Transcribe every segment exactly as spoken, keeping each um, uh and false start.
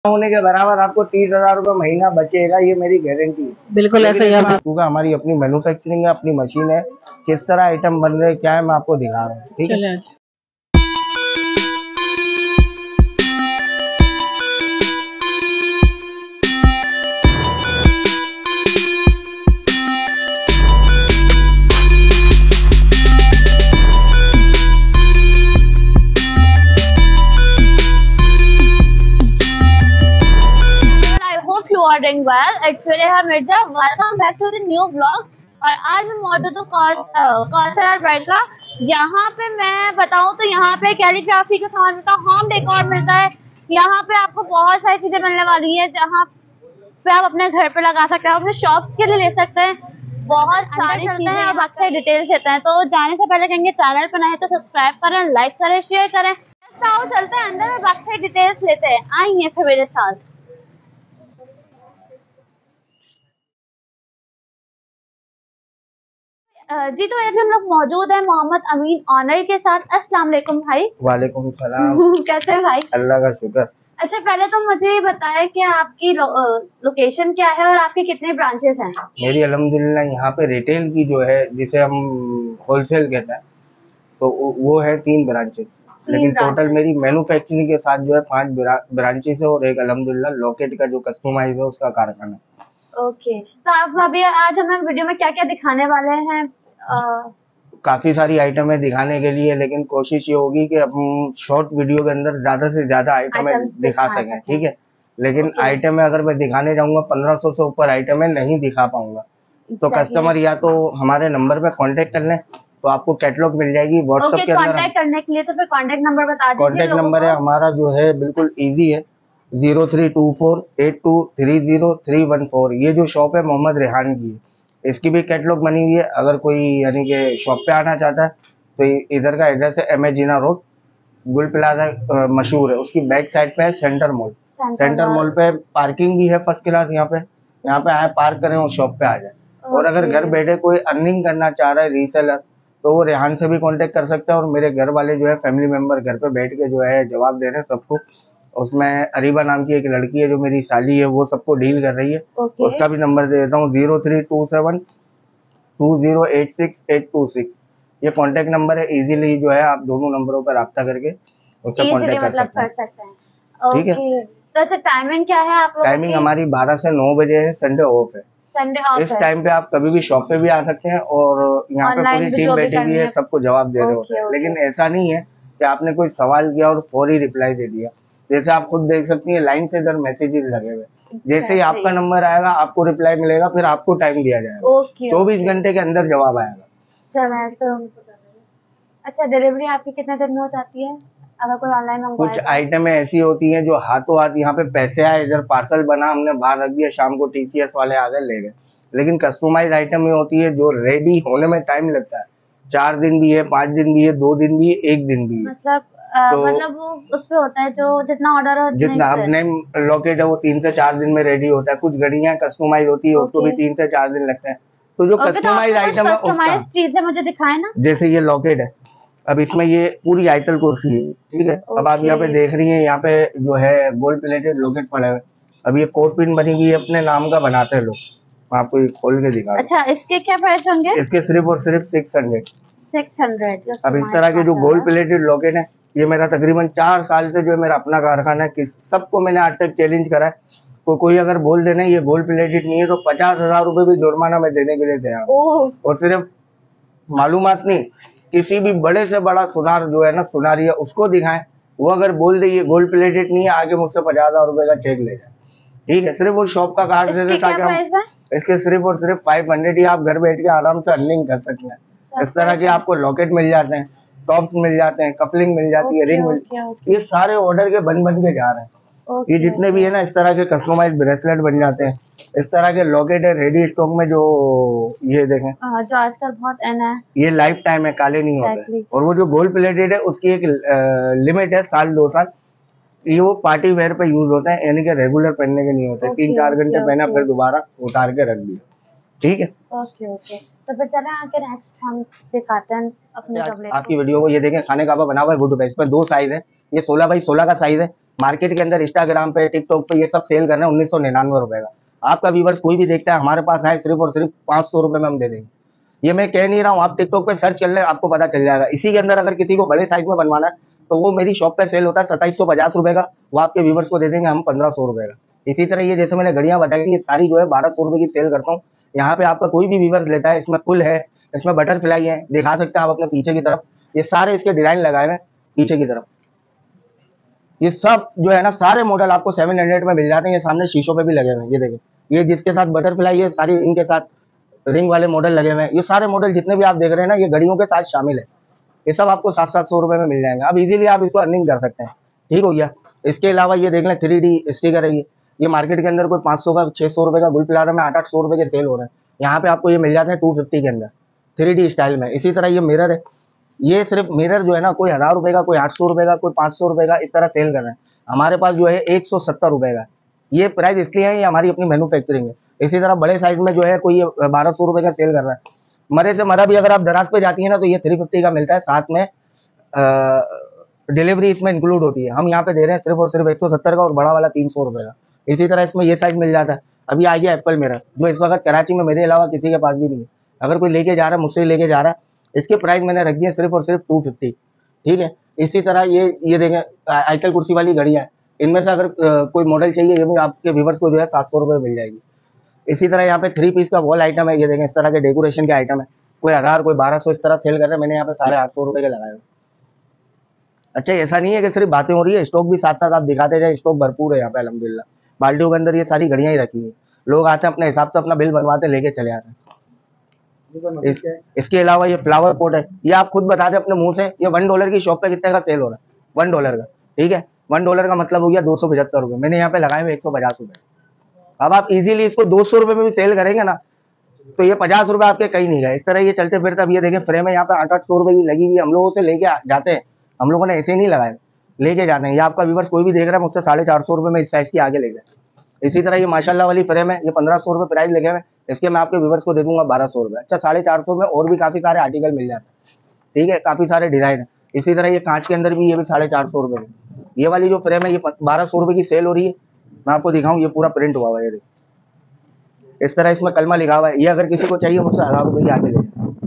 होने के बराबर आपको तीस हजार रूपए महीना बचेगा, ये मेरी गारंटी है। बिल्कुल ऐसा ही है। क्योंकि हमारी अपनी मैन्युफैक्चरिंग है, अपनी मशीन है, किस तरह आइटम बन रहे क्या है मैं आपको दिखा रहा हूँ। ठीक है। are doing well. It's Surya Mirza. Welcome back to the new vlog. और आज मैं मौजूद हूँ कौशल ब्रांड का। यहाँ पे मैं बताऊँ तो यहाँ पे कैलीग्राफी का सामान मिलता है, होम डेकोर मिलता है। यहाँ पे आपको बहुत सारी चीजें मिलने वाली है, जहाँ पे आप अपने घर पे लगा सकते हैं, अपने शॉप्स के लिए ले सकते हैं। बहुत सारी चीजें हैं और बाकी सारी डिटेल्स देते हैं। तो जाने से पहले कहेंगे चैनल पर नए तो सब्सक्राइब करें, लाइक करें, शेयर करें। चलते हैं अंदर और बाकी सारी डिटेल्स लेते हैं। आइए फिर मेरे साथ। जी तो अभी हम लोग मौजूद है मोहम्मद अमीन ऑनर के साथ। अस्सलाम वालेकुम भाई। वालेकुम सलाम। कैसे हैं भाई? अल्लाह का शुक्र। अच्छा पहले तो मुझे बताएं कि आपकी लो, लोकेशन क्या है और आपके कितने ब्रांचेस हैं? मेरी अल्हम्दुलिल्लाह यहाँ पे रिटेल की जो है जिसे हम होलसेल कहते हैं तो वो है तीन ब्रांचेस, लेकिन टोटल मेरी मैन्युफैक्चरिंग के साथ जो है पांच ब्रांचेस है और एक अल्हम्दुलिल्लाह लॉकेट का जो कस्टमाइज है उसका कारखाना। ओके तो आप अभी आज हमें वीडियो में क्या क्या दिखाने वाले हैं? आ... काफी सारी आइटम है दिखाने के लिए, लेकिन कोशिश ये होगी कि हम शॉर्ट वीडियो के अंदर ज्यादा से ज्यादा आइटम दिखा सकें। ठीक है, लेकिन आइटम है अगर मैं दिखाने जाऊंगा पंद्रह सौ से ऊपर आइटम है नहीं दिखा पाऊंगा। तो कस्टमर या तो हमारे नंबर पे कांटेक्ट कर लें तो आपको कैटलॉग मिल जाएगी व्हाट्सएप के अंदर। कांटेक्ट करने के लिए तो फिर कांटेक्ट नंबर बता दीजिए। कांटेक्ट नंबर है हमारा जो है बिल्कुल इजी है, zero three two four eight two three zero three one four. ये जो शॉप है मोहम्मद रेहान की है, इसकी भी कैटलॉग बनी हुई है। अगर कोई यानी कि शॉप पे आना चाहता है तो इधर का एड्रेस है M A Jinnah road, Gul plaza मशहूर है, उसकी बैक साइड पे है सेंटर मॉल। सेंटर मॉल पे पार्किंग भी है फर्स्ट क्लास। यहाँ पे यहाँ पे आए पार्क करें और शॉप पे आ जाए। और अगर घर बैठे कोई अर्निंग करना चाह रहा है रीसेलर तो वो रेहान से भी कांटेक्ट कर सकता है। और मेरे घर वाले जो है फैमिली मेंबर घर पे बैठ के जो है जवाब दे रहे हैं सबको। उसमें अरीबा नाम की एक लड़की है जो मेरी साली है, वो सबको डील कर रही है। okay. उसका भी नंबर दे देता हूँ, zero three two seven two zero eight six eight two six. ये कांटेक्ट नंबर है, इजीली जो है आप दोनों नंबरों पर रब्ता करके उससे कांटेक्ट कर सकते हैं। ठीक है। तो अच्छा टाइमिंग क्या है आप लोगों की? टाइमिंग हमारी बारह से नौ बजे है, संडे ऑफ है। संडे ऑफ इस टाइम पे आप कभी भी शॉप पे भी आ सकते हैं और यहाँ पे पूरी टीम बैठी हुई है, सबको जवाब दे रहे होते हैं। लेकिन ऐसा नहीं है कि आपने कोई सवाल किया और फौरी रिप्लाई दे दिया। जैसे आप खुद देख सकती हैं लाइन से इधर मैसेजेस लगे हुए, जैसे ही आपका नंबर आएगा आपको रिप्लाई मिलेगा, फिर आपको टाइम दिया जाएगा, चौबीस घंटे के अंदर जवाब आएगा। अच्छा डिलीवरी आपकी कितने दिन में हो जाती है अगर कोई ऑनलाइन मंगवाए? कुछ आइटमें ऐसी होती हैं जो हाथों हाथ यहाँ पे पैसे आए, इधर पार्सल बना हमने बाहर रख दिया, शाम को टीसीएस वाले आ गए ले गए। लेकिन कस्टमाइज आइटम ये होती है जो रेडी होने में टाइम लगता है, चार दिन भी है, पाँच दिन भी है, दो दिन भी है, एक दिन भी है। मतलब आ, तो मतलब वो उस पे होता है जो जितना ऑर्डर हो जितना। अब नई लॉकेट है वो तीन से चार दिन में रेडी होता है। कुछ घड़ियां कस्टमाइज होती है उसको भी तीन से चार दिन लगते हैं। तो जो कस्टमाइज आइटम है उसका चीजें मुझे दिखाए ना, जैसे ये लॉकेट है, अब इसमें ये पूरी आइटल कुर्सी है। ठीक है, अब आप यहाँ पे देख रही हैं यहाँ पे जो है गोल्ड प्लेटेड लॉकेट पड़े हुए। अब ये कोट पिन बनी हुई है, अपने नाम का बनाते हैं लोग। मैं आपको ये खोल के दिखा। अच्छा इसके क्या प्राइस होंगे? इसके सिर्फ और सिर्फ सिक्स हंड्रेड सिक्स हंड्रेड। अब इस तरह के जो गोल्ड प्लेटेड लॉकेट है, ये मेरा तकरीबन चार साल से जो है मेरा अपना कारखाना है। किस सबको मैंने आज तक चैलेंज करा है, को, कोई अगर बोल देना ये गोल्ड प्लेटेड नहीं है तो पचास हजार रुपए भी जुर्माना में देने के लिए तैयार हूँ। और सिर्फ मालूमात नहीं, किसी भी बड़े से बड़ा सुनार जो है ना सुनारी है उसको दिखाएं, वो अगर बोल दे ये गोल्ड प्लेटेड नहीं है आगे मुझसे पचास हजार रुपए का चेक ले जाए। ठीक है, सिर्फ वो शॉप का कार्ड दे दे ताकि हम इसके सिर्फ और सिर्फ फाइव हंड्रेड ही आप घर बैठ के आराम से अर्निंग कर सकते हैं। इस तरह के आपको लॉकेट मिल जाते हैं, टॉप्स मिल जाते हैं, कपलिंग मिल जाती है, रिंग मिल, ये सारे ऑर्डर के बन बन के जा रहे हैं। ये जितने भी है ना इस तरह के कस्टमाइज ब्रेसलेट बन जाते हैं, इस तरह के लॉकेट है रेडी स्टॉक में। जो ये देखें जो आजकल बहुत एन है, ये लाइफ टाइम है, काले नहीं होते। और वो जो गोल्ड प्लेटेड है उसकी एक लिमिट है साल दो साल। ये वो पार्टी वेयर पे यूज होता है, यानी कि रेगुलर पहनने के नहीं होते। तीन चार घंटे पहना फिर दोबारा उतार के रख दिया। ठीक है, ओके ओके। तो फिर चलें आके नेक्स्ट हम दिखाते हैं अपने आपकी वीडियो को। ये देखें खाने का बना हुआ है वुड पे, इसमें दो साइज है, ये सोलह बाई सोलह का साइज है मार्केट के अंदर इंस्टाग्राम पे, टिकटॉक पे ये सब सेल कर रहे हैं उन्नीस सौ निन्यानवे रुपए का। आपका व्यूवर्स कोई भी देखता है हमारे पास आए, सिर्फ और सिर्फ पाँच सौ रुपए में हम दे देंगे। ये मैं कह नहीं रहा हूँ, आप टिकटॉक पे सर्च कर ले, आपको पता चल जाएगा। इसी के अंदर अगर किसी को बड़े साइज में बनवाना है तो वो मेरी शॉप पे सेल होता है सत्ताईस सौ पचास रुपए का, वो आपके व्यूवर्स को दे देंगे हम पंद्रह सौ रुपए का। इसी तरह ये जैसे मैंने घड़ियां बताई थी, ये सारी जो है बारह सौ रुपए की सेल करता हूँ। यहाँ पे आपका कोई भी व्यूवर्स लेता है, इसमें फुल है, इसमें बटरफ्लाई है, दिखा सकते हैं आप अपने पीछे की तरफ, ये सारे इसके डिजाइन लगाए हुए पीछे की तरफ। ये सब जो है ना सारे मॉडल आपको सेवन हंड्रेड में मिल जाते हैं। ये सामने शीशों पे भी लगे हुए हैं, ये देखें, ये जिसके साथ बटरफ्लाई है, सारी इनके साथ रिंग वाले मॉडल लगे हुए हैं। ये सारे मॉडल जितने भी आप देख रहे हैं ना, ये घड़ियों के साथ शामिल है। ये सब आपको सात सात सौ रुपए में मिल जाएंगे। अब इजीली आप इसको अर्निंग कर सकते हैं। ठीक हो गया। इसके अलावा ये देख लें थ्री डी स्टिकर है, ये ये मार्केट के अंदर कोई पाँच सौ का, छह सौ रुपए का गुल प्लाजा में आठ आठ सौ रुपए के सेल हो रहे हैं। यहाँ पे आपको ये मिल जाते हैं टू फिफ्टी के अंदर थ्री डी स्टाइल में। इसी तरह ये मिरर है, ये सिर्फ मिरर जो है ना कोई हजार रुपए का, कोई आठ सौ रुपए का, कोई पाँच सौ रुपए का, इस तरह सेल कर रहे हैं। हमारे पास जो है एक सौ सत्तर रुपए का। ये प्राइस इसलिए है, ये हमारी अपनी मैन्युफैक्चरिंग है। इसी तरह बड़े साइज में जो है कोई ये बारह सौ रुपए का सेल कर रहा है। मरे से मरा भी अगर आप दराज पे जाती है ना तो ये थ्री फिफ्टी का मिलता है, साथ में डिलीवरी इसमें इंक्लूड होती है। हम यहाँ पे दे रहे हैं सिर्फ और सिर्फ एक सौ सत्तर का और बड़ा वाला तीन सौ रुपए का। इसी तरह इसमें ये साइज मिल जाता है। अभी आ गया एप्पल मिरर, जो इस वक्त कराची में मेरे अलावा किसी के पास भी नहीं है। अगर कोई लेके जा रहा है, मुझसे लेके जा रहा है, इसके प्राइस मैंने रख दिए सिर्फ और सिर्फ टू फिफ्टी। ठीक है। इसी तरह ये ये देखें आईटेल कुर्सी वाली घड़ियाँ, इनमें से अगर आ, कोई मॉडल चाहिए, ये भी आपके व्यूवर्स को जो है सात सौ रुपये मिल जाएगी। इसी तरह यहाँ पे थ्री पीस का वॉल आइटम है, ये देखें इस तरह के डेकोरेशन के आइटम है, कोई हजार कोई बारह सौ इस तरह सेल कर रहे हैं। मैंने यहाँ पे साढ़े आठ सौ रुपये के लगाए। अच्छा, ऐसा नहीं है कि सिर्फ बातें हो रही है, स्टॉक भी साथ साथ आप दिखाते जाए, स्टॉक भरपूर है यहाँ पे अल्हम्दुलिल्लाह। बाल्टियों के अंदर ये सारी घड़ियाँ ही रखी है। लोग आते हैं अपने हिसाब से अपना बिल बनवाते लेके चले आते हैं। इस, इसके अलावा ये फ्लावर पॉट है, ये आप खुद बता दें अपने मुंह से, ये वन डॉलर की शॉप पे कितने का सेल हो रहा है? वन डॉलर का। ठीक है, वन डॉलर का मतलब हो गया दो सौ पचहत्तर रुपये। मैंने यहाँ पे लगाए हुए एक सौ पचास रुपये। अब आप इजीली इसको दो सौ रुपये में भी सेल करेंगे ना तो ये पचास रुपये आपके कहीं नहीं गए। इस तरह ये चलते फिरते, अब ये देखें फ्रेम है यहाँ पे आठ आठ सौ रुपये की लगी हुई, हम लोगों से लेके जाते हैं, हम लोगों ने ऐसे नहीं लगाए, लेके जाते हैं। ये आपका व्यूवर्स कोई भी देख रहा है मुझसे साढ़े चार सौ रुपये में इस साइज की आगे ले गए। इसी तरह ये माशाल्लाह वाली फ्रेम है, ये पंद्रह सौ रुपये प्राइस लगे हुए, इसके मैं आपके व्यूवर्स को दे दूंगा बारह सौ रुपये। अच्छा, साढ़े चार सौ में और भी काफ़ी सारे आर्टिकल मिल जाते हैं। ठीक है, काफ़ी सारे डिज़ाइन है। इसी तरह ये कांच के अंदर भी ये भी साढ़े चार सौ रुपये में। ये वाली जो फ्रेम है ये बारह सौ रुपये की सेल हो रही है। मैं आपको दिखाऊँ, ये पूरा प्रिंट हुआ हुआ है, ये इस तरह इसमें कलमा लिखा हुआ है। ये अगर किसी को चाहिए मुझसे हजार रुपये की आगे ले।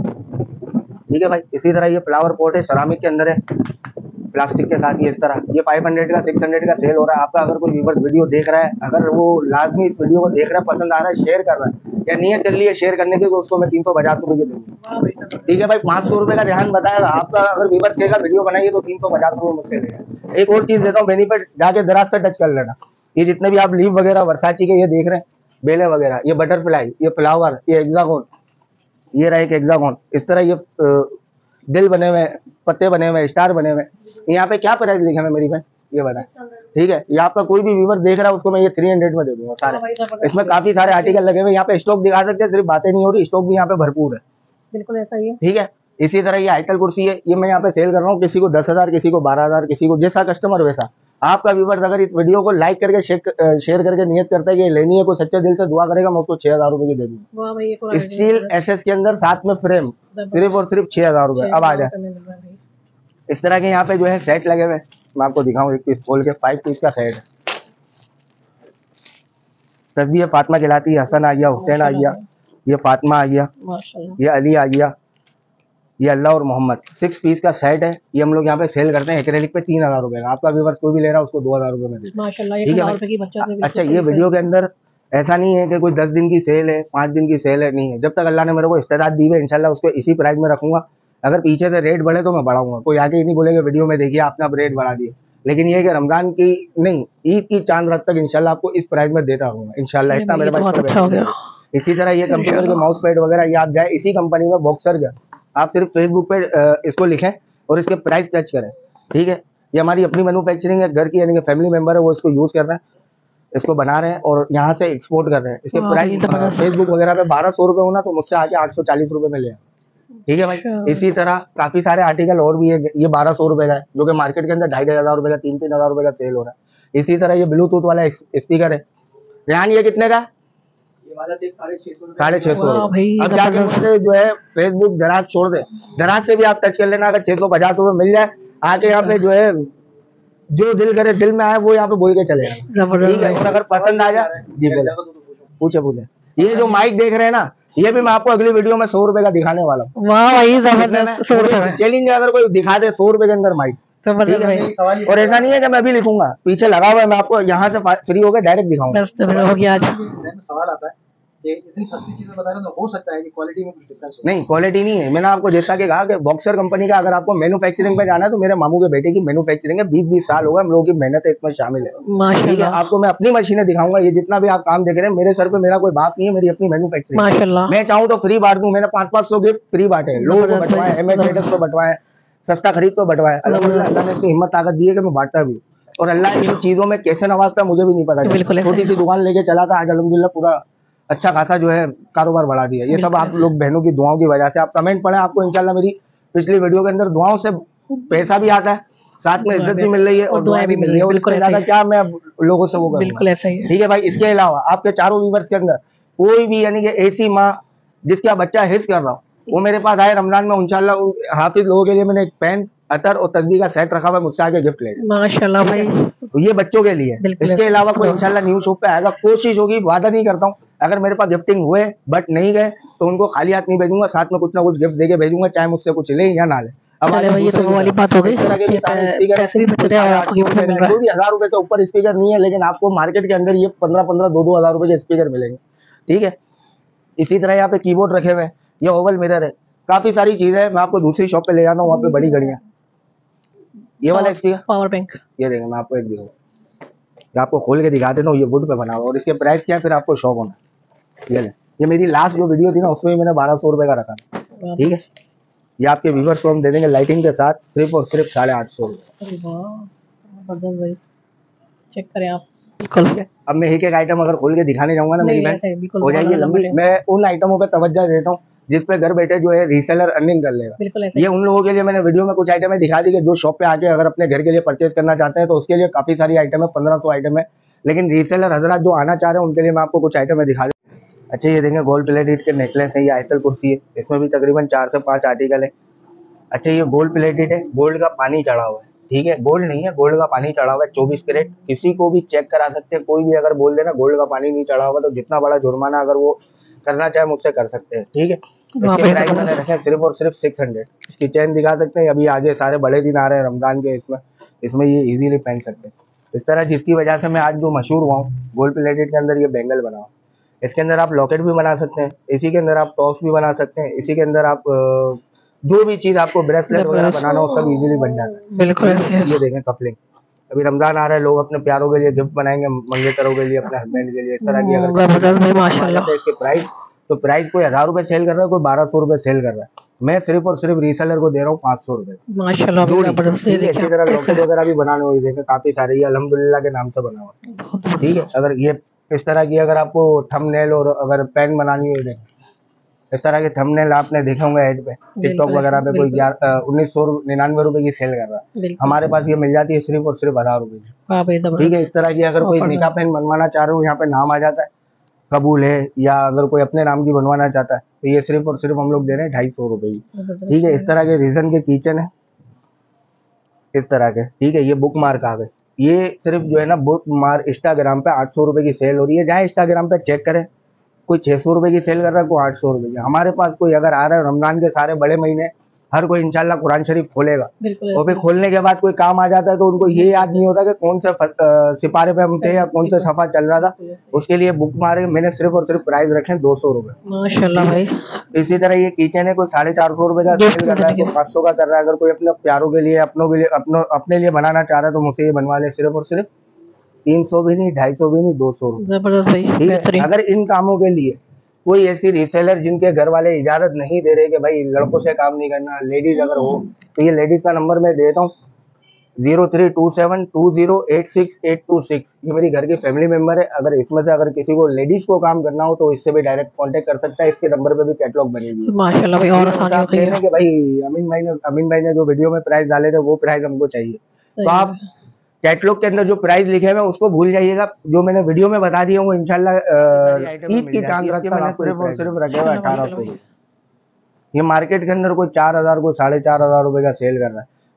ठीक है भाई। इसी तरह ये फ्लावर पॉट है, सरामिक के अंदर है, प्लास्टिक के साथ। ये इस तरह ये फाइव हंड्रेड का सिक्स हंड्रेड का सेल हो रहा है। आपका अगर कोई व्यूवर्स वीडियो देख रहा है, अगर वो लाजमी इस वीडियो को देख रहा है, पसंद आ रहा है, शेयर कर रहा है, या नियत कर ली है शेयर करने की, तो उसको मैं तीन सौ पचास रुपये की दूंगा। ठीक है भाई, पाँच सौ रुपये का ध्यान बताएगा आपका। अगर व्यूवर्स कहेगा वीडियो बनाइए तो तीन सौ पचास रुपये मुझसे लेगा। एक और चीज़ देता हूँ बेनिफिट, जाके दराज पे टच कर लेना। ये जितने भी आप लीव वगैरह वर्साची के ये देख रहे हैं, बेले वगैरह, ये बटरफ्लाई, ये फ्लावर, ये हेक्सागोन, ये रहा एक हेक्सागोन, इस तरह ये दिल बने हुए, पत्ते बने हुए, स्टार बने हुए। यहाँ पे क्या प्राइस लिखा है मेरी बहन, ये बताएं। ठीक है, ये आपका कोई भी व्यूवर देख रहा है उसको मैं ये थ्री हंड्रेड में दे दूंगा सारे। इसमें काफी सारे आर्टिकल लगे हुए, यहाँ पे स्टॉक दिखा सकते हैं, सिर्फ बातें नहीं हो रही, स्टॉक भी यहाँ पे भरपूर है। बिल्कुल ऐसा ही है। ठीक है। इसी तरह ये आईटेल कुर्सी है, ये मैं यहाँ पे सेल कर रहा हूँ, किसी को दस हजार, किसी को बारह हजार, किसी को जैसा कस्टमर वैसा। आपका व्यूवर्स अगर इस वीडियो को लाइक करके शेयर करके नियत करता है कि लेनी है, कोई सच्चे दिल से दुआ करेगा, मैं उसको छह हजार रुपए की दे दूंगा। स्टील एसएस के अंदर साथ में फ्रेम, सिर्फ और सिर्फ छह हजार रुपए। अब आ जाए इस तरह के यहाँ पे जो है सेट लगे हुए, मैं आपको दिखाऊं, एक पीस खोल के, फाइव पीस का सेट है। तस्बीह फातिमा कहलाती है, हसन आ गया, हुसैन आ गया, ये फातिमा आ गया, ये अली आ गया, ये अल्लाह और मोहम्मद। सिक्स पीस का सेट है, ये हम लोग यहाँ पे सेल करते हैं एक्रेलिक पे तीन हजार रुपए का। आपका व्यूवर्स कोई भी ले रहा है उसको दो हजार रुपए में दे। ठीक है। अच्छा, ये वीडियो के अंदर ऐसा नहीं है कि कोई दस दिन की सेल है, पाँच दिन की सेल है, नहीं है। जब तक अल्लाह ने मेरे को इस्तेदाद दी है, इंशाल्लाह उसको इसी प्राइस में रखूंगा। अगर पीछे से रेट बढ़े तो मैं बढ़ाऊंगा। कोई आगे ही नहीं बोलेगा वीडियो में देखिए आपने अब रेट बढ़ा दिए। लेकिन ये है कि रमजान की नहीं, ईद की चांद रात तक इंशाल्लाह आपको इस प्राइस में देता रहूंगा इंशाल्लाह। इतना मेरे पास अच्छा हो गया। इसी तरह ये कंप्यूटर के माउस पैड वगैरह, ये आप जाए इसी कंपनी में बॉक्सर का, आप सिर्फ फेसबुक पे इसको लिखें और इसके प्राइस टच करें। ठीक है। ये हमारी अपनी मैन्युफैक्चरिंग है, घर की, यानी कि फैमिली मेंबर है वो इसको यूज कर रहे हैं, इसको बना रहे हैं और यहाँ से एक्सपोर्ट कर रहे हैं। इसके प्राइस फेसबुक वगैरह पे बारह सौ रुपए होना तो मुझसे आके आठ सौ चालीस रुपए में ले। ठीक है भाई। इसी तरह काफी सारे आर्टिकल और भी है, ये बारह सौ रुपए का है, जो कि मार्केट के अंदर ढाई ढाई हजार रुपए का, तीन तीन हजार रुपए का सेल हो रहा है। इसी तरह ये ब्लूटूथ वाला स्पीकर है, रेहान ये कितने का? साढ़े छह सौ। अब जाके जो है फेसबुक दराज छोड़ दे, दराज से भी आप टच कर लेना, अगर छह सौ पचास रुपए मिल जाए, आके यहाँ पे जो है जो दिल करे, दिल में आए वो यहाँ पे बोल के चले जाना, जबरदस्त ठीक है। भाई। और अगर पसंद आ जाए जी बोले, पूछे पूछे। ये जो माइक देख रहे हैं ना, ये भी मैं आपको अगली वीडियो में सौ रुपए का दिखाने वाला हूँ। वाह भाई जबरदस्त, सौ रुपए में चैलेंज है, अगर कोई दिखा दे सौ रुपए के अंदर माइक, जबरदस्त ठीक है। भाई। और ऐसा नहीं है कि मैं भी लिखूंगा, पीछे लगा हुआ है, मैं आपको यहाँ से फ्री होकर डायरेक्ट दिखाऊंगा। बस तो फिर हो गया आज। सवाल आता है कि इतनी सस्ती चीजें बता रहे हो तो हो सकता है कि क्वालिटी में कुछ डिफरेंस हो। नहीं, क्वालिटी नहीं है। मैंने आपको जैसा कि कहा कि बॉक्सर कंपनी का अगर आपको मैन्युफैक्चरिंग पे जाना है तो मेरे मामू के बेटे की मैन्युफैक्चरिंग है, बीस बीस साल होगा, हम लोगों की मेहनत है इसमें शामिल है, ठीक है। माशाल्लाह आपको मैं अपनी मशीनें दिखाऊंगा, ये जितना भी आप काम देख रहे हैं मेरे सर पे मेरा कोई बाप नहीं है, मेरी अपनी मैन्युफैक्चरिंग। माशाल्लाह। मैं चाहूँ तो फ्री बांट दूं, मैंने पाँच पाँच सौ गिफ्ट फ्री बांटे, लोगों को जबरदस्त बंटवाए, भाई। एम एच एडस को बंटवाए, सस्ता खरीद को बंटवाए। अल्हम्दुलिल्लाह अल्लाह ने इतनी हिम्मत ताकत दी है कि मैं बांटता भी हूँ। और अल्लाह इन चीजों में कैसे नवाजता है मुझे भी नहीं पता। बिल्कुल ऐसा छोटी ही। सी दुकान लेके चला था, आज अल्हम्दुलिल्लाह पूरा अच्छा खासा जो है कारोबार बढ़ा दिया। ये सब बिल्कुल आप ऐसा। लोग बहनों की दुआओं की वजह से। आप कमेंट पढ़े, आपको इंशाल्लाह मेरी पिछली वीडियो के अंदर दुआओं से पैसा भी आता है, साथ में इज्जत भी मिल रही है और दुआएं भी मिल रही है। और बिल्कुल इससे ऐसा ज्यादा ही। क्या मैं अब लोगों से वो करूंगा, बिल्कुल ऐसा ही है। ठीक है भाई। इसके अलावा आपके चारों व्यूवर्स के अंदर कोई भी यानी कि ऐसी माँ जिसका बच्चा हिस्स कर रहा हो, वो मेरे पास आए रमजान में, इंशाल्लाह उन हाफिज लोगों के लिए मैंने एक पेन, अतर और तस्बीह का सेट रखा हुआ है, मुझसे आके गिफ्ट ले जाए। माशाल्लाह भाई। तो ये बच्चों के लिए है। बिल्कुल इसके ऐसा। अलावा कोई इंशाल्लाह न्यू शॉप पे आएगा, कोशिश होगी, वादा नहीं करता हूँ, अगर मेरे पास गिफ्टिंग हुए बट नहीं गए तो उनको खाली हाथ नहीं भेजूंगा, साथ में कुछ ना कुछ गिफ्ट देके भेजूंगा, चाहे मुझसे कुछ ले या ना ले। अब चले आगे भाई, ये दूसरे तो की वो वाली तरफ। बात हो गई इस तरह के भी कि सारे पैसे स्पीकर पैसे भी बच रहे हैं और आपको गिफ्ट में मिल रहा जो है। भी हजार रुपए से ऊपर स्पीकर नहीं है, लेकिन आपको मार्केट के अंदर ये पंद्रह पंद्रह दो दो हजार रुपए के स्पीकर मिलेंगे, ठीक है। इसी तरह यहाँ पे कीबोर्ड रखे हुए हैं, ये ओवल मिरर है, काफी सारी चीजें हैं। मैं आपको दूसरी शॉप पे ले जाता हूँ, वहाँ पे बड़ी घड़ियां, ये वाला स्पीकर, पावर बैंक। ये देखें, मैं आपको एक दिखाऊँ, ये आपको खोल के दिखा देता हूँ, ये वुड पे बना हुआ और इसके प्राइस क्या है फिर आपको शॉक होना। ये ले, ये मेरी लास्ट जो वीडियो थी ना उसमें भी मैंने बारह सौ रुपए का रखा, ठीक है। ये आपके व्यूवर्स को हम दे देंगे लाइटिंग के साथ सिर्फ और सिर्फ साढ़े आठ सौ रुपये। अरे वाह जबरदस्त भाई, चेक करें आप। बिल्कुल अब मैं एक एक आइटम अगर खोल के दिखाने जाऊंगा ना मेरी नहीं, बहन ऐसा ही, बिल्कुल हो जाएगी बहुत लंबी। लंबा मैं उन आइटमों पे तवज्जो देता हूँ जिस पे घर बैठे जो है रीसेलर अर्निंग कर लेगा। बिल्कुल ऐसा ये ही। उन लोगों के लिए मैंने वीडियो में कुछ आइटमें दिखा दी कि जो शॉप पे आके अगर अपने घर के लिए परचेज करना चाहते हैं तो उसके लिए काफी सारी आइटम है, पंद्रह सौ आइटम है। लेकिन रीसेलर हजरात जो आना चाह रहे हैं उनके लिए मैं आपको कुछ आइटमें दिखा दूँ। अच्छा, ये देंगे गोल्ड प्लेटेड के नेकलेस है, ये आयतल कुर्सी है, इसमें भी तकरीबन चार से पाँच आर्टिकल है। अच्छा, ये गोल्ड प्लेटेड है, गोल्ड का पानी चढ़ा हुआ है, ठीक है, गोल्ड नहीं है, गोल्ड का पानी चढ़ा हुआ है, चौबीस कैरेट। किसी को भी चेक करा सकते हैं, कोई भी अगर बोल देना गोल्ड का पानी नहीं चढ़ा हुआ तो जितना बड़ा जुर्माना अगर वो करना चाहे मुझसे कर सकते हैं, ठीक है। इसके प्राइस मैंने रखे सिर्फ और सिर्फ सिक्स हंड्रेड। इसकी चेन दिखा सकते हैं, अभी आगे सारे बड़े दिन आ रहे हैं रमजान के, इसमें इसमें ये इजीली पहन सकते हैं इस तरह, जिसकी वजह से मैं आज जो मशहूर हुआ हूँ। गोल्ड प्लेटेड के अंदर ये बैंगल बना हुआ, इसके अंदर आप लॉकेट भी बना सकते हैं, इसी के अंदर आप टॉप्स भी बना सकते हैं, इसी के अंदर आप जो भी चीज आपको ब्रेसलेट वगैरह बनाना हो सब इजीली बन जाता है। बिल्कुल ऐसे ही। ये देखें कपलिंग, अभी रमजान आ रहा है, लोग अपने प्यारों के लिए गिफ्ट बनाएंगे, मंगेतरों के लिए, अपने हस्बैंड के लिए, इस तरह की अगर जबरदस्त भाई माशाल्लाह। इसके प्राइस तो प्राइस कोई हजार रुपए सेल कर रहा है, कोई बारह सौ रुपए सेल कर रहा है, मैं सिर्फ और सिर्फ रीसेलर को दे रहा हूँ पाँच सौ रुपए माशाल्लाह जोड़ी। जबरदस्त। ठीक है, इसी तरह लॉकेट वगैरह भी बनाने हुए देखे काफी सारे, ये अल्हम्दुलिल्लाह के नाम से बना हुआ, ठीक है। अगर ये इस तरह की अगर आपको थंबनेल और अगर पेन बनानी हो देखें, इस तरह के थंबनेल आपने देखे होंगे एड पे टिकटॉक वगैरह पे, कोई उन्नीस सौ निन्यानवे रुपए की सेल कर रहा है, हमारे पास ये मिल जाती है सिर्फ और सिर्फ हजार रुपए की, ठीक है। इस तरह की अगर कोई निकाह पेन बनवाना चाह रहे हो, यहाँ पे नाम आ जाता है, कबूल है, या अगर कोई अपने नाम की बनवाना चाहता है तो ये सिर्फ और सिर्फ हम लोग दे रहे हैं ढाई सौ रुपए की, ठीक है। इस तरह के रीजन के किचन है इस तरह के, ठीक है। ये बुक मार्क आ गए, ये सिर्फ जो है ना बुक मार्क इंस्टाग्राम पे आठ सौ रुपए की सेल हो रही है, जहाँ इंस्टाग्राम पे चेक करें कोई छह सौ रुपए की सेल कर रहा है, कोई आठ सौ रुपए की। हमारे पास कोई अगर आ रहा है रमजान के सारे बड़े महीने, हर कोई इंशाल्लाह कुरान शरीफ खोलेगा, और फिर खोलने के बाद कोई काम आ जाता है तो उनको ये याद नहीं होता कि कौन से सिपारे पे हम थे या कौन से सफा चल रहा था, उसके लिए बुक मारे मैंने सिर्फ और सिर्फ प्राइस रखे दो सौ रुपए माशाल्लाह भाई। इसी तरह ये किचन है, कोई साढ़े चार सौ रुपए का सेल कर रहा है, कोई पाँच सौ का कर रहा है। अगर कोई अपने प्यारों के लिए, अपनों के लिए, अपनों अपने लिए बनाना चाह रहा है तो मुझसे ये बनवा ले, सिर्फ और सिर्फ तीन सौ भी नहीं, ढाई सौ भी नहीं, दो सौ रुपए, जबरदस्त भाई, ठीक है। अगर इन कामों के लिए कोई ऐसी रीसेलर जिनके घर वाले इजाजत नहीं दे रहे कि भाई लड़कों से काम नहीं करना, लेडीज अगर हो तो ये लेडीज का नंबर मैं देता हूँ zero three two seven two zero eight six eight two six. ये मेरी घर की फैमिली मेंबर है, अगर इसमें से अगर किसी को लेडीज को काम करना हो तो इससे भी डायरेक्ट कांटेक्ट कर सकता है, इसके नंबर पे भी कैटलॉग बनेगी माशाल्लाह भाई। और आसानी हो गई है कि भाई अमीन भाई ने अमीन भाई ने जो वीडियो में प्राइस डाले थे वो प्राइस हमको चाहिए, तो आप कैटलॉग के अंदर जो प्राइस लिखे हुए हैं उसको भूल जाइएगा, जो मैंने वीडियो में बता दिया वो इंशाल्लाह ईद की चांद रात तक सिर्फ और सिर्फ रखे हुए अठारह सौ। ये मार्केट के अंदर कोई चार हजार कोई साढ़े चार हजार रुपए का सेल कर रहा है,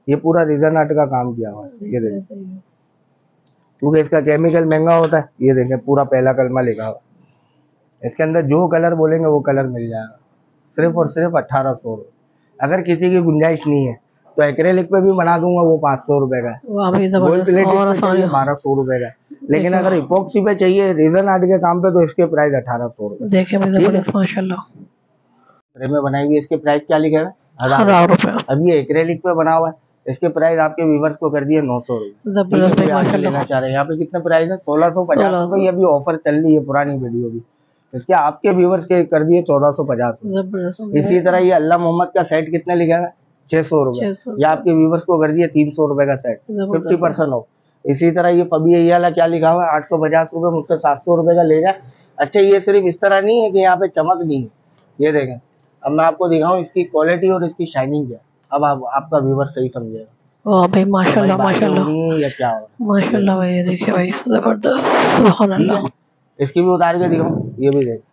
ये पूरा रीजन आर्ट का काम किया हुआ है, ये देखिए, सही है। क्योंकि इसका केमिकल महंगा होता है। ये देखें पूरा पहला कलमा लिखा हुआ, इसके अंदर जो कलर बोलेंगे वो कलर मिल जाएगा, सिर्फ और सिर्फ अट्ठारह सौ रुपये। अगर किसी की गुंजाइश नहीं है तो एक्रेलिक पे भी बना दूंगा, वो पाँच सौ रुपए का है। वाह भाई गोल्ड जबरदस्त, प्लेटेड और पे आसान चाहिए है। बारह सौ रुपए का है। लेकिन देखो। अगर इपॉक्सी पे चाहिए रीजन आर्ट के काम पे तो इसके प्राइस अठारह सौ रुपए। देखे भाई ठीक है। जबरदस्त माशाल्लाह। फ्रेम में बनाई हुई, इसके प्राइस क्या लिखे हुए? हजार रुपए। अब ये एक्रेलिक पे बना हुआ है, इसके प्राइस आपके व्यूवर्स को कर दिए नौ सौ रुपए। जबरदस्त भाई लेना माशाल्लाह। चाह रहे हैं, यहाँ पे कितने प्राइस है? सोलह सौ पचास रुपए। ये अभी ऑफर चल रही है, पुरानी वीडियो भी, इसके आपके व्यूवर्स के कर दिए चौदह सौ पचास रुपए। जबरदस्त। इसी तरह ये अल्लाह मोहम्मद का सेट कितने लिखा है? छह सौ रुपए। ये आपके व्यूवर्स को कर दिए तीन सौ रुपए का सेट, फिफ्टी परसेंट ऑफ। इसी तरह ये पबी ये वाला क्या लिखा हुआ है? आठ सौ पचास रुपए, मुझसे सात सौ रुपए का ले जाए। अच्छा, ये सिर्फ इस तरह नहीं है कि यहाँ पे चमक नहीं है, ये देखें। अब मैं आपको दिखाऊं इसकी क्वालिटी और इसकी शाइनिंग क्या। अब आप, आपका व्यूवर सही समझेगा। वाह भाई माशाल्लाह माशाल्लाह या क्या हो माशाल्लाह भाई, ये देखिए भाई जबरदस्त, सुभान अल्लाह। इसकी भी उतार के दिखाऊं, ये भी देख।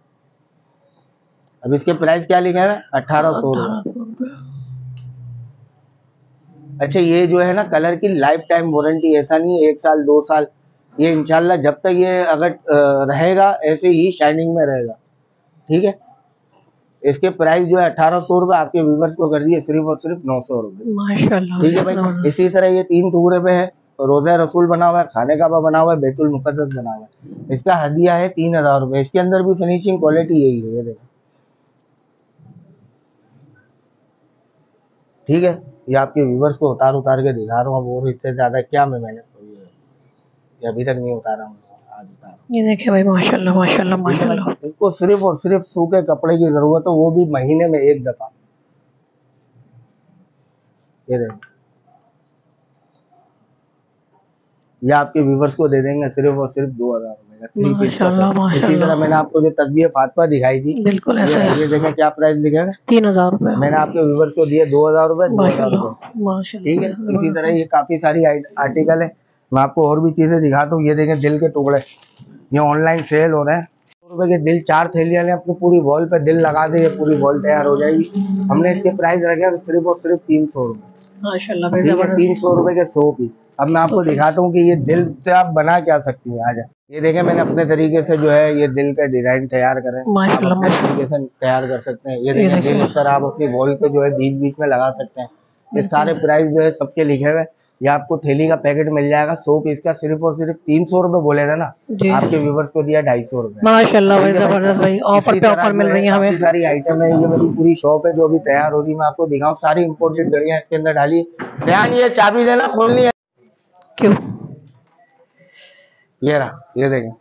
अब इसके प्राइस क्या लिखा है? अठारह सौ रुपए। अच्छा, ये जो है ना कलर की लाइफ टाइम वारंटी, ऐसा नहीं है एक साल दो साल, ये इंशाल्लाह जब तक ये अगर रहेगा ऐसे ही शाइनिंग में रहेगा। ठीक है। इसके प्राइस जो है अठारह सौ रुपए, आपके व्यूवर्स को कर दिए सिर्फ और सिर्फ नौ सौ रुपए। माशाल्लाह। ठीक है भाई। इसी तरह ये तीन टुकड़े पे है, रोजा रसूल बना हुआ है, खाने का बना हुआ है, बैतुल मुकद्दस बना हुआ है। इसका हदिया है तीन हजार रुपए। इसके अंदर भी फिनिशिंग क्वालिटी यही है, ये देखो। ठीक है। ये आपके व्यूवर्स को उतार उतार के दिखा रहा हूँ, और इससे ज्यादा क्या मैं मेहनत करूँ, ये अभी तक नहीं उतारा हूँ, आज उतारा। ये देखिए भाई माशाल्लाह माशाल्लाह माशाल्लाह। इसको सिर्फ और सिर्फ सूखे कपड़े की जरूरत है, वो भी महीने में एक दफा। ये देखो, ये आपके व्यूवर्स को दे देंगे सिर्फ और सिर्फ दो हजार रुपए का। माशाल्लाह इसी तरह माशाल्लाह। मैंने आपको जो तस्बीह फातिमा दिखाई थी, बिल्कुल ऐसा ये, है। ये देखें क्या प्राइस लिखा है? तीन हजार रुपए। मैंने आपके व्यूवर्स को दिए दो हजार रुपए, दो हजार माशाल्लाह रुपए। माशाल्लाह। ठीक है। इसी तरह ये काफी सारी आर्टिकल है, मैं आपको और भी चीजें दिखाता हूँ। ये देखें दिल के टुकड़े, ये ऑनलाइन सेल हो रहे हैं। सौ रुपए के दिल चार थैलियां लें, अपनी पूरी वॉल पे दिल लगा दे, ये पूरी वॉल तैयार हो जाएगी। हमने इसके प्राइस रखे सिर्फ और सिर्फ तीन सौ रुपए। माशाल्लाह भाई तीन जबरदस्त। सौ रुपए के सौ पीस। अब मैं आपको दिखाता हूँ कि ये दिल से आप बना क्या सकती हैं। आजा, ये देखें मैंने अपने तरीके से जो है ये दिल का डिजाइन तैयार करे, माशाल्लाह अपने तरीके से तैयार कर सकते हैं। ये देखें दिल इस तरह आप अपनी वॉल पे जो है बीच बीच में लगा सकते हैं। ये सारे प्राइस जो है सबके लिखे हुए। ये आपको थैली का पैकेट मिल जाएगा सौ पीस का, सिर्फ और सिर्फ तीन सौ रुपए बोले थे ना, आपके व्यूवर्स को दिया ढाई सौ रुपए। माशाल्लाह भाई जबरदस्त भाई, ऑफर पे ऑफर मिल रही है हमें। सारी आइटम है, ये मेरी पूरी शॉप है जो अभी तैयार हो रही है, मैं आपको दिखाऊं। सारी इम्पोर्टेड घड़ियां इसके अंदर डाली। ध्यान, ये चाबी देना, खोलनी है क्यों? ये रहा, ये देखें।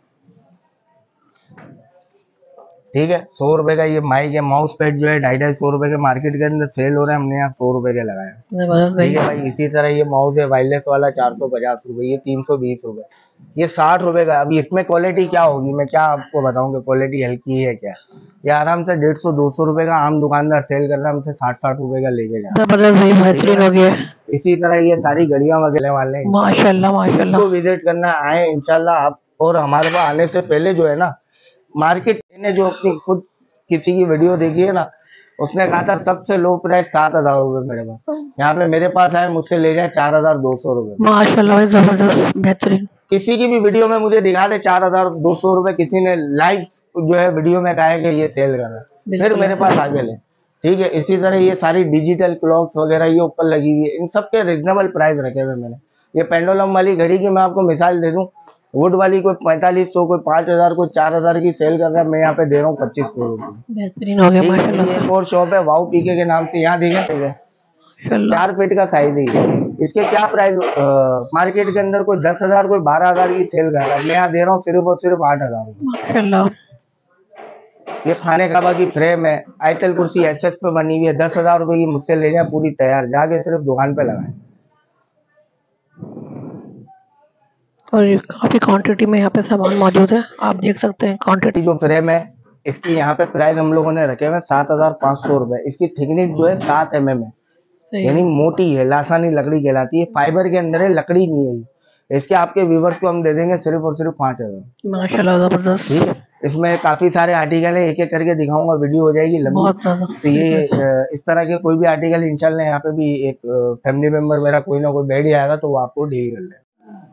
ठीक है। सौ रुपए का ये माइक है, माउस पैड जो है ढाई ढाई सौ रुपए के मार्केट के अंदर सेल हो रहे हैं, हमने यहाँ सौ रुपए के लगाया। ठीक है भाई। इसी तरह ये माउस है वायरलेस वाला चार सौ पचास रुपए, ये तीन सौ बीस रुपए, ये साठ रुपए का। अभी इसमें क्वालिटी क्या होगी, मैं क्या आपको बताऊंगा क्वालिटी हल्की है क्या। ये आराम से डेढ़ सौ दो सौ रुपए का आम दुकानदार सेल कर रहा है, हमसे साठ साठ रुपए का लेके जा। जबरदस्त भाई, बेहतरीन हो गया। इसी तरह ये सारी घड़ियां वगैरह वाले हैं, माशाल्लाह माशाल्लाह। विजिट करना आए इंशाल्लाह आप। और हमारे पास आने से पहले जो है ना, मार्केट ने जो अपनी खुद किसी की वीडियो देखी है ना, उसने कहा था सबसे लो प्राइस सात हजार रुपए मेरे पास। यहाँ पे मेरे पास आए, मुझसे ले जाए चार हजार दो सौ रुपए। माशाल्लाह भाई जबरदस्त बेहतरीन। किसी की भी वीडियो में मुझे दिखा दे चार हजार दो सौ रुपए, किसी ने लाइव जो है वीडियो में कहा है कि ये सेल कर रहा है, फिर मेरे पास आगे ले। ठीक है। इसी तरह ये सारी डिजिटल क्लॉक्स वगैरह ये ऊपर लगी हुई है, इन सब के रीजनेबल प्राइस रखे हुए मैंने। ये पेंडुलम वाली घड़ी की मैं आपको मिसाल दे दूं, वुड वाली कोई पैंतालीस सौ, कोई पांच हजार, कोई चार हजार की सेल कर रहा है, मैं यहाँ पे दे रहा हूँ पच्चीस सौ रुपए। बेहतरीन हो गया माशाल्लाह। एक और शॉप है वाउ पीके के नाम से, यहाँ देखें चार फीट का साइज है। इसके क्या प्राइस मार्केट के अंदर कोई दस हजार कोई बारह हजार की सेल कर रहा है, मैं यहाँ दे रहा हूँ सिर्फ और सिर्फ आठ हजार रुपए। माशाल्लाह। ये खाने काबा की फ्रेम है, आयतल कुर्सी एस एस पे बनी हुई है, दस हजार रुपए की, मुझसे ले जाए पूरी तैयार, जाके सिर्फ दुकान पे लगाए। और काफी क्वांटिटी में यहाँ पे सामान मौजूद है, आप देख सकते हैं क्वांटिटी। जो फ्रेम है इसकी यहाँ पे प्राइस हम लोगों ने रखे हुए सात हजार पाँच सौ रुपए। इसकी थिकनेस जो है सात एम एम है, यानी मोटी है, लासानी लकड़ी कहलाती है, फाइबर के अंदर है, लकड़ी नहीं है। इसके आपके व्यूवर्स को हम दे देंगे सिर्फ और सिर्फ पाँच हजार। माशाल्लाह जबरदस्त। ठीक है। इसमें काफी सारे आर्टिकल है, एक एक करके दिखाऊंगा, वीडियो हो जाएगी लंबी। बहुत ज्यादा। तो ये अ, इस तरह के कोई भी आर्टिकल इंशाल्लाह यहाँ पे भी एक फैमिली मेंबर मेरा कोई ना कोई बैठ ही आएगा तो वो आपको डील कर लेगा।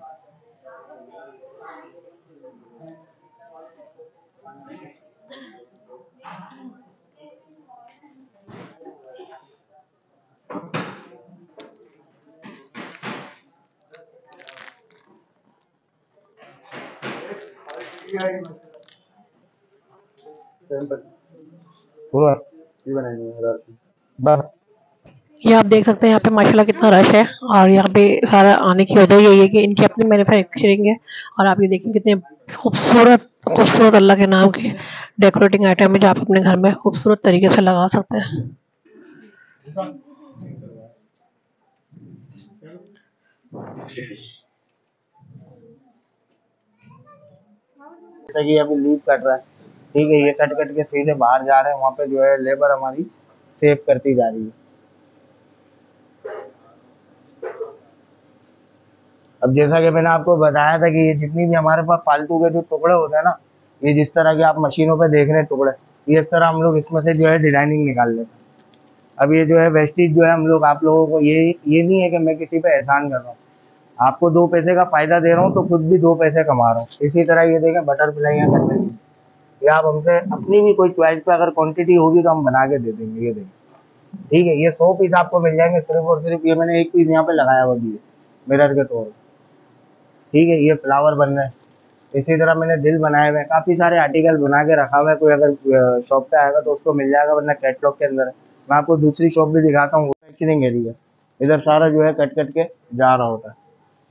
पूरा ये बनाएंगे बस। ये आप देख सकते हैं यहाँ पे माशाल्लाह कितना रश है, और यहाँ पे सारा आने की वजह यही है कि इनकी अपनी मैन्युफैक्चरिंग है। और आप ये देखें कितने खूबसूरत खूबसूरत अल्लाह के नाम के डेकोरेटिंग आइटम है जो आप अपने घर में खूबसूरत तरीके से लगा सकते हैं। जैसा कि अभी लीव कट रहा है, ठीक है, ये कट कट के सीधे बाहर जा रहे हैं, वहाँ पे जो है लेबर हमारी सेव करती जा रही है। अब जैसा कि मैंने आपको बताया था कि ये जितनी भी हमारे पास फालतू के जो टुकड़े होते हैं ना, ये जिस तरह के आप मशीनों पे देख रहे हैं टुकड़े, ये इस तरह हम लोग इसमें से जो है डिजाइनिंग निकाल लेते हैं। अब ये जो है वेस्टेज जो है हम लोग आप लोगों को, ये ये नहीं है कि मैं किसी पे एहसान कर रहा हूँ, आपको दो पैसे का फायदा दे रहा हूँ तो खुद भी दो पैसे कमा रहा हूँ। इसी तरह ये देखें बटरफ्लाइयाँ करने की, ये आप हमसे अपनी भी कोई चॉइस पे अगर क्वांटिटी होगी तो हम बना के दे देंगे। ये देखें, ठीक है, ये सौ पीस आपको मिल जाएंगे सिर्फ और सिर्फ। ये मैंने एक पीस यहाँ पे लगाया हुआ भी है मिरर के तौर पर, ठीक है, ये फ्लावर बन रहे हैं। इसी तरह मैंने दिल बनाए हुए हैं, काफ़ी सारे आर्टिकल बना के रखा हुआ है, कोई अगर शॉप पे आएगा तो उसको मिल जाएगा, वरना कैटलॉग के अंदर है। मैं आपको दूसरी शॉप भी दिखाता हूँ, मैन्युफैक्चरिंग एरिया, इधर सारा जो है कट कट के जा रहा होता है।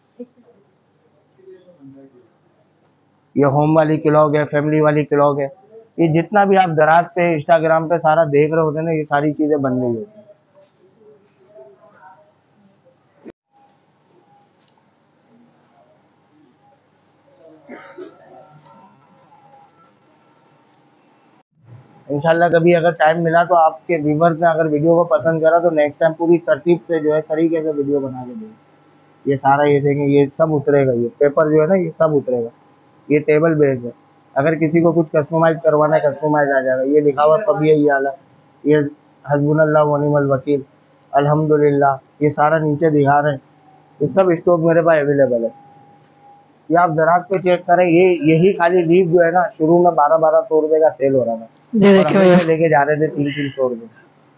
ये होम वाली क्लॉग है, फैमिली वाली क्लॉग है, ये जितना भी आप दराज पे इंस्टाग्राम पे सारा देख रहे होते हैं ना, ये सारी चीज़ें बन रही होती हैं। इंशाल्लाह कभी अगर टाइम मिला तो आपके व्यूवर्स ने अगर वीडियो को पसंद करा तो नेक्स्ट टाइम पूरी तरतीब से जो है तरीके से वीडियो बना के देंगे। ये सारा ये देखें, ये सब उतरेगा, ये पेपर जो है ना ये सब उतरेगा। ये टेबल बेस है, अगर किसी को कुछ कस्टमाइज करवाना है कस्टमाइज आ जाएगा। ये लिखा हुआ पबिया ये आला, ये हस्बुनल्लाह व निअमल वकील, अल्हम्दुलिल्लाह, ये सारा नीचे दिखा रहे हैं। ये सब स्टॉक मेरे पास अवेलेबल है। ये आप दराज पे चेक करें, ये यही खाली लीफ जो है ना शुरू में बारह बारह सौ रुपए का सेल हो रहा था, ये और देखिए हम भैया, इसे लेके जा रहे थे तीन तीन सौ रुपए।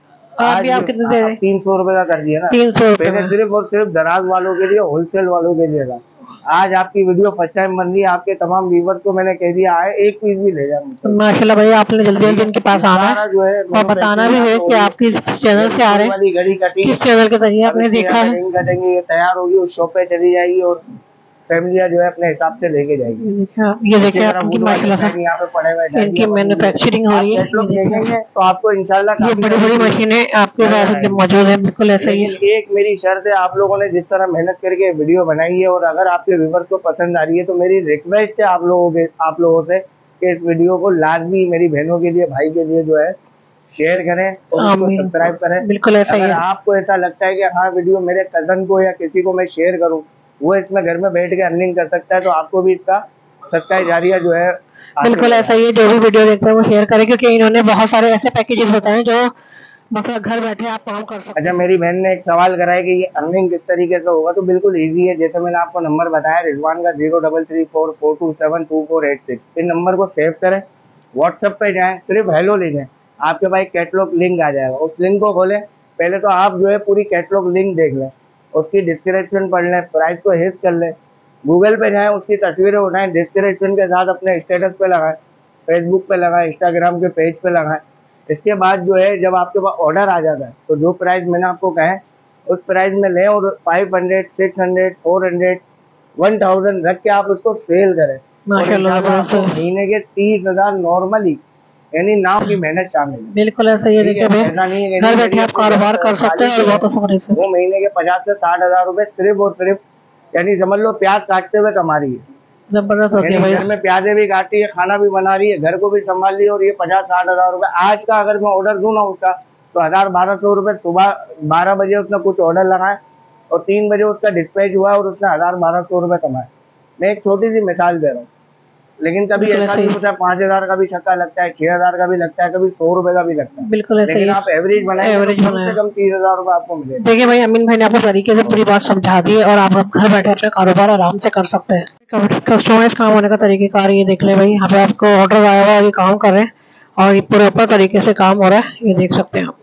आप भी आज आप कितने दे रहे हैं? तीन सौ रुपए का कर दिया ना, तीन सौ रुपए पहले में। सिर्फ और सिर्फ दराज वालों के लिए, होलसेल वालों के लिए था। आज आपकी वीडियो फर्स्ट टाइम बन रही है, आपके तमाम व्यूवर्स को मैंने कह दिया है एक पीस भी ले जाए मुझसे। माशाल्लाह भैया, आपने जल्दी जल्दी इनके पास आना सारा है जो है और बताना भी है कि आप किस चैनल से आ रहे हैं, वाली घड़ी कटिंग, किस चैनल के जरिए आपने देखा है। कटिंग कटेंगे, ये तैयार होगी, उस शॉप पे चली जाएगी और फैमिलियां जो है अपने हिसाब से लेके जाएगी। ये देखिए आप, ये देखिए आप इनकी माशाल्लाह से यहाँ पे पड़े हुए इनकी मैन्युफैक्चरिंग हो रही है। आप लोग देखेंगे तो आपको इंशाल्लाह ये काफी बड़ी बड़ी मशीनें आपके पास जो मौजूद है, बिल्कुल ऐसा ही है। लेकिन एक मेरी शर्त है, आप लोगों ने जिस तरह मेहनत करके वीडियो बनाई है और अगर आपके व्यूवर्स को पसंद आ रही है तो मेरी रिक्वेस्ट है आप लोगों के आप लोगों से कि इस वीडियो को लाजमी मेरी बहनों के लिए, भाई के लिए जो है शेयर करें और उसको सब्सक्राइब करें। बिल्कुल ऐसा ही अगर है। आपको ऐसा लगता है कि हाँ वीडियो मेरे कजन को या किसी को मैं शेयर करूं, वो इसमें घर में बैठ के अर्निंग कर सकता है, तो आपको भी इसका सदका जारिया जो है बिल्कुल ऐसा ही है। जो भी वीडियो देखते हैं वो शेयर करें, क्योंकि इन्होंने बहुत सारे ऐसे पैकेजेस होते हैं जो मतलब घर बैठे आप काम कर सकते हैं। अच्छा, मेरी बहन ने एक सवाल करा है कि ये अर्निंग किस तरीके से होगा, तो बिल्कुल इजी है। जैसे मैंने आपको नंबर बताया रिजवान का zero double three four four two seven two four eight six, इन नंबर को सेव करें, व्हाट्सएप पे जाएं, सिर्फ हेलो लिखें, आपके पास कैटलॉग लिंक आ जाएगा। उस लिंक को खोलें, पहले तो आप जो है पूरी कैटलॉग लिंक देख लें, उसकी डिस्क्रिप्शन पढ़ लें, प्राइस को हिट कर लें, गूगल पे जाएं, उसकी तस्वीरें उठाएं, डिस्क्रिप्शन के साथ अपने स्टेटस पे लगाएं, फेसबुक पे लगाएं, इंस्टाग्राम के पेज पे लगाएं। इसके बाद जो है जब आपके पास ऑर्डर आ जाता है तो जो प्राइस मैंने आपको कहा है उस प्राइस में लें और five hundred, six hundred, four hundred, one thousand रख के आप उसको सेल करें। माशाल्लाह, महीने के तीस हजार नॉर्मली, यानी नाम की मेहनत शामिल है। बिल्कुल ऐसा ही है। देखिए भाई, ऐसा नहीं है घर बैठे आप कारोबार कर सकते हैं और बहुत आसानी से। वो महीने के पचास से साठ हजार रुपए सिर्फ और सिर्फ, यानी समझ लो प्याज काटते हुए कमा रही है। जबरदस्त होती है यानी भाई। घर में प्याजे भी काटी है, खाना भी बना रही है, घर को भी संभाल रही है, और ये पचास साठ हजार रुपए आज का अगर मैं ऑर्डर दूं ना उसका, तो हजार बारह सौ रुपए सुबह बारह बजे उसने कुछ ऑर्डर लगाए और तीन बजे उसका डिस्पैच हुआ और उसने हजार बारह सौ रुपए कमाए। मैं एक छोटी सी मिसाल दे रहा हूँ। लेकिन कभी बिल्कुल ऐसा ऐसे भी ही। होता है पाँच हजार का भी छक्का लगता है, छह हजार का भी लगता है, कभी सौ रुपए का भी लगता है। बिल्कुल ऐसे लेकिन ही। आप एवरेज बनाएंगे एवरेज तो कम बनाया। से कम तीस हजार रुपए आपको मिलेगा। देखिए भाई, अमीन भाई ने आपको तरीके से पूरी बात समझा दी है और आप अब घर बैठे अपना कारोबार आराम से कर सकते हैं। कस्टमाइज काम होने का तरीकेकार ये देख ले भाई, यहाँ पे आपको ऑर्डर आया हुआ है, ये काम कर रहे हैं और ये प्रॉपर तरीके से काम हो रहा है, ये देख सकते हैं आप।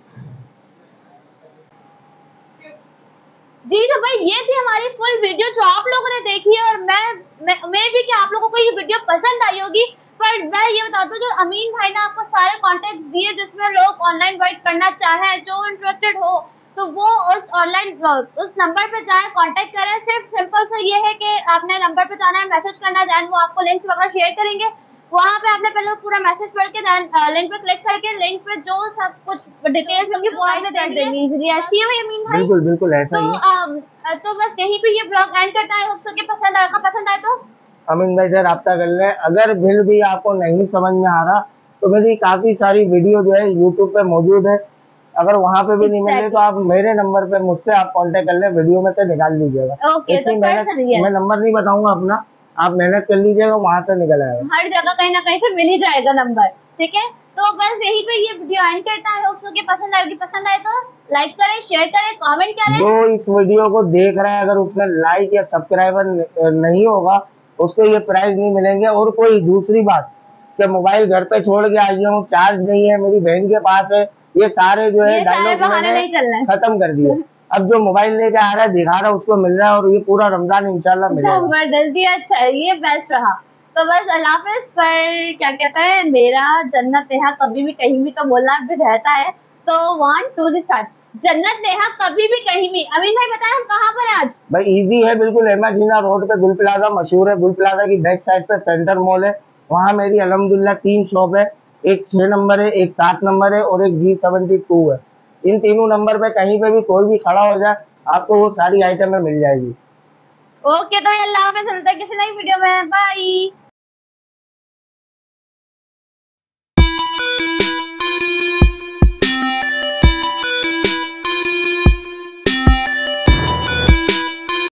जी तो भाई ये थी हमारी फुल वीडियो जो आप लोगों ने देखी है, और मैं मैं, मैं भी कि आप लोगों को ये वीडियो पसंद आई होगी। पर मैं ये बता दूं, जो अमीन भाई ने आपको सारे कॉन्टेक्ट दिए जिसमें लोग ऑनलाइन वर्क करना चाहें, जो इंटरेस्टेड हो, तो वो उस ऑनलाइन उस नंबर पे जाएं, कांटेक्ट करें। सिर्फ सिंपल सा ये है कि आपने नंबर पे जाना है, मैसेज करना है, देन वो आपको लिंक्स वगैरह शेयर करेंगे। वहाँ पे आपने पहले पूरा मैसेज पढ़ के देन लिंक पे क्लिक करके लिंक पे जो सब कुछ डिटेल्स होंगी वो आपने कर देंगे। ऐसी है भाई अमीन भाई। बिल्कुल बिल्कुल ऐसा तो ही है। अम, तो बस यहीं पे ये ब्लॉग एंड करता है। होप सो कि पसंद आएगा, पसंद आए तो अमीन भाई से रब्ता कर लें। अगर बिल भी आपको नहीं समझ में आ रहा तो मेरी काफी सारी वीडियो जो है यूट्यूब पे मौजूद है, अगर वहाँ पे भी नहीं मिल रही तो आप मेरे नंबर पे मुझसे आप कांटेक्ट कर लें, वीडियो में से निकाल लीजिएगा। ओके, तो इतनी मेहनत, पर्सन yes। मैं नंबर नहीं बताऊंगा अपना, आप मेहनत कर लीजिएगा, वहाँ से निकल आएगा। हर जगह कहीं ना कहीं से मिल ही जाएगा नंबर, ठीक है। तो बस यहीं पे ये वीडियो एंड करता है। होप सो कि पसंद आएगी, पसंद आए तो लाइक करें, शेयर करें, कमेंट करें। जो इस वीडियो को देख रहा है अगर उसमें लाइक या सब्सक्राइबर नहीं होगा उसको ये प्राइज नहीं मिलेंगे। और कोई दूसरी बात कि मोबाइल घर पे छोड़ के आई हूँ, चार्ज नहीं है, मेरी बहन के पास है, ये सारे जो है ये सारे डायलॉग बहाने नहीं चलने मैंने हैं। खत्म कर दिए। अब जो मोबाइल लेके आ रहा है दिखा रहा है उसको मिल रहा है, और ये पूरा रमजान इंशाल्लाह मिलेगा। जबरदस्ती, अच्छा है, ये बेस्ट रहा। तो बस अल्लाह हाफिज। पर क्या कहते हैं, मेरा जन्नत नेहा कभी भी कहीं भी तो बोलना भी रहता है। तो वन टू स्टार्ट, जन्नत नेहा कभी भी कहीं भी। अमीन भाई बताएं हम कहाँ पर हैं आज? भाई इजी है बिल्कुल, एमाजीना रोड पे गुल प्लाजा मशहूर है। गुल प्लाजा की बैक साइड पे सेंटर मॉल है, वहाँ मेरी अल्हम्दुलिल्लाह तीन शॉप है। एक छह नंबर है, एक सात नंबर है और एक जी सेवेंटी टू है। इन तीनों नंबर पे कहीं पे भी कोई भी खड़ा हो जाए आपको वो सारी आइटमें मिल जाएगी। ओके, तो अल्लाह हाफिज, मिलते हैं किसी नई वीडियो में, बाय।